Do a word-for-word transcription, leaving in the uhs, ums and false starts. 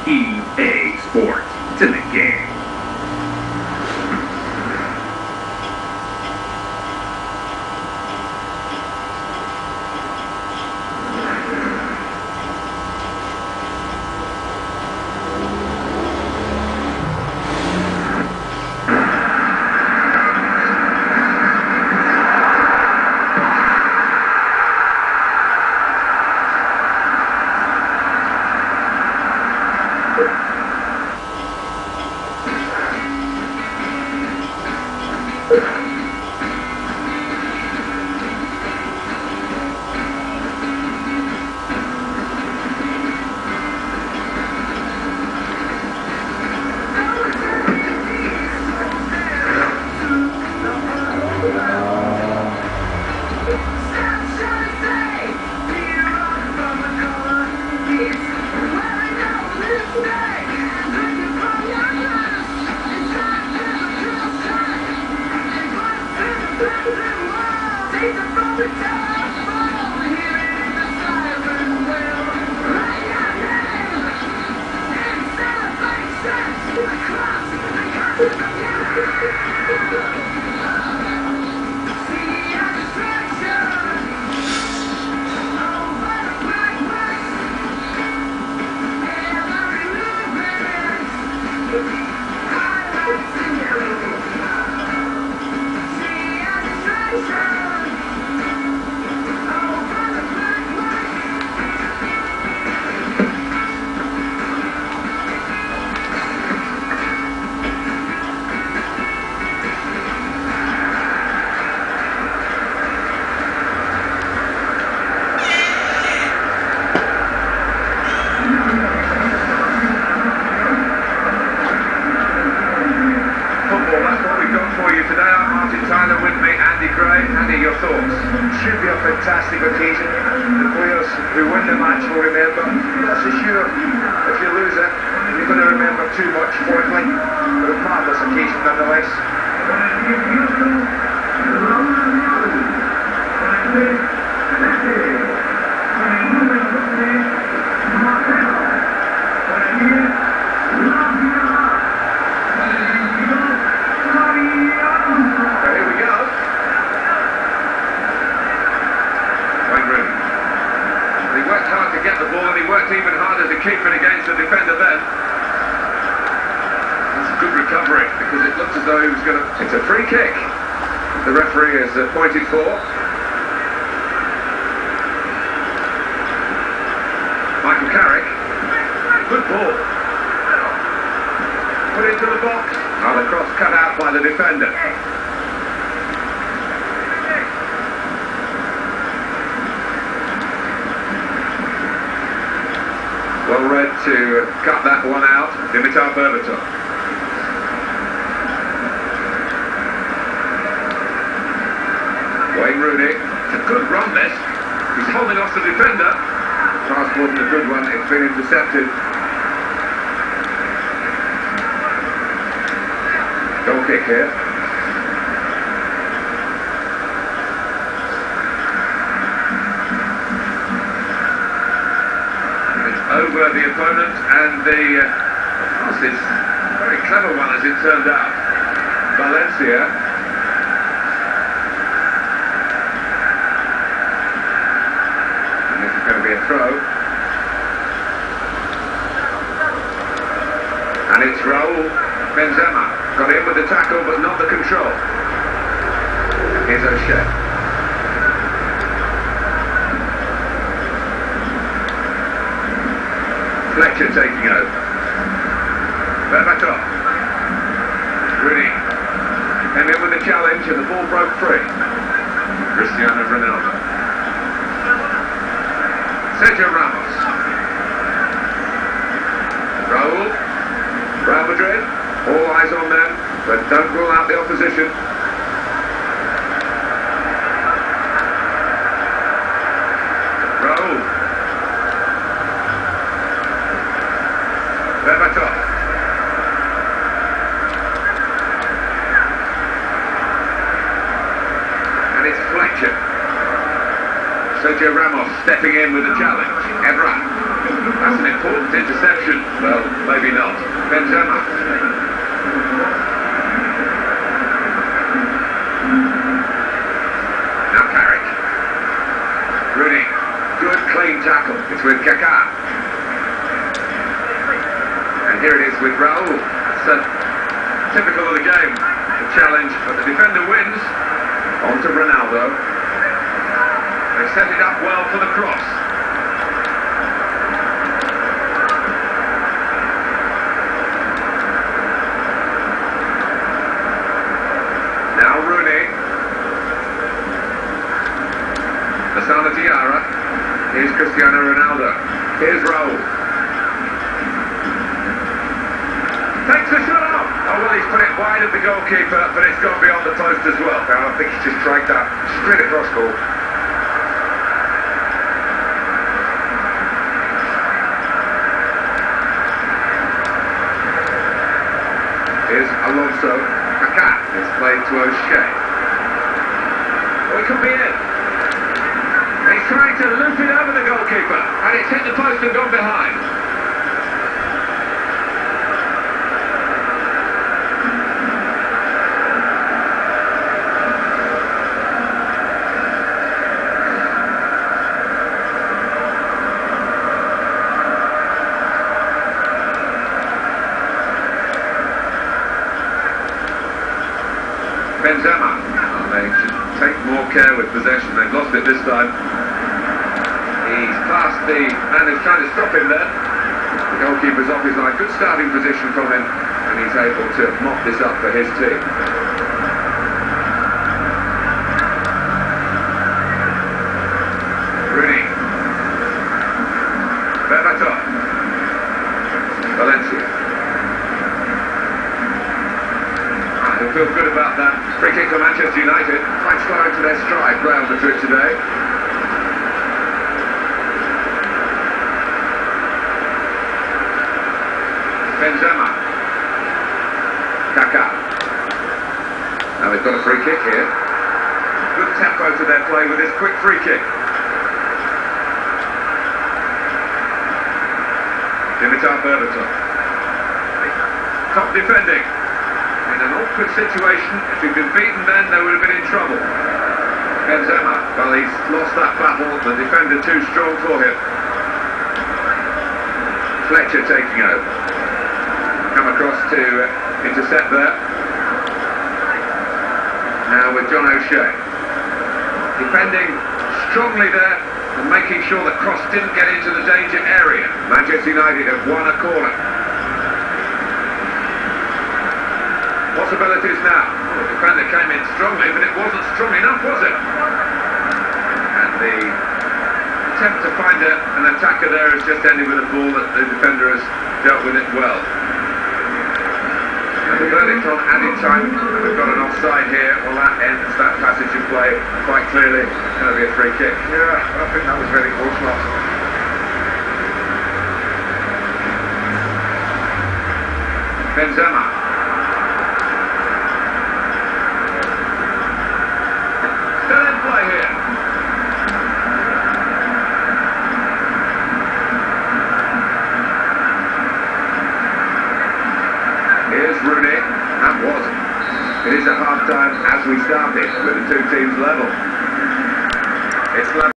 E A Sports. It's in the game. Should be a fantastic occasion. The players who win the match will remember. That's for sure. If you lose it, you're going to remember too much, fourthly. But a marvellous occasion nonetheless. Even harder to keep it against the defender then. That's a good recovery because it looks as though he was going to... It's a free kick. The referee has uh, pointed for. Michael Carrick. Good ball. Put into the box. Oh, the cross cut out by the defender. Well read to cut that one out. Dimitar Berbatov. Wayne Rooney. It's a good run this. He's holding off the defender. Pass wasn't a good one. It's been intercepted. Goal kick here. Over the opponent, and the uh, pass is a very clever one as it turned out. Valencia. And this is going to be a throw. And it's Raul Benzema. Got in with the tackle, but not the control. Here's O'Shea. Fletcher taking over. Berbatov. Rooney came in with the challenge and the ball broke free. Cristiano Ronaldo. Sergio Ramos. Raul. Real Madrid. All eyes on them, but don't rule out the opposition. Raul. Berbatov. And it's Fletcher. Sergio Ramos stepping in with the challenge. Evra. That's an important interception. Well, maybe not. Benzema. Now Carrick. Rooney. Good clean tackle. It's with Kaká. And here it is with Raul. It's uh, typical of the game. The challenge, but the defender wins. On to Ronaldo. They set it up well for the cross. Now Rooney. Masana Diarra. Here's Cristiano Ronaldo. Here's Raul. Takes the shot out. Oh, well, he's put it wide of the goalkeeper, but it's gone beyond the post as well. Well, I think he's just tried that straight across goal. Here's Alonso. Kaká. It's played to O'Shea. Oh, he could be in. He's trying to loop it over the goalkeeper, and it's hit the post and gone behind. Benzema. Oh, they should take more care with possession. They've lost it this time. He's past the man who's trying to stop him there. The goalkeeper's off his line. Good starting position from him, and he's able to mop this up for his team. Rooney. Berbatov. Valencia. They'll feel good about that. Free kick for Manchester United. Quite slow into their stride, Real Madrid today. Benzema. Kaká. Now they've got a free kick here. Good tempo to their play with this quick free kick. Dimitar Berbatov. Top defending. In an awkward situation, if he'd been beaten then, they would have been in trouble. Benzema, well, he's lost that battle, the defender too strong for him. Fletcher taking over. Come across to uh, intercept there. Now with John O'Shea. Defending strongly there and making sure the cross didn't get into the danger area. Manchester United have won a corner. Possibilities now. The defender came in strongly, but it wasn't strong enough, was it? And the attempt to find a, an attacker there has just ended with a ball that the defender has dealt with it well. And the verdict on added time, and we've got an offside here. Well, that ends that passage of play quite clearly. It's going to be a free kick. Yeah, I think that was very close, Matt. Benzema. Still in play here. Here's Rooney. That was it. It is at half time as we started with the two teams level. It's level.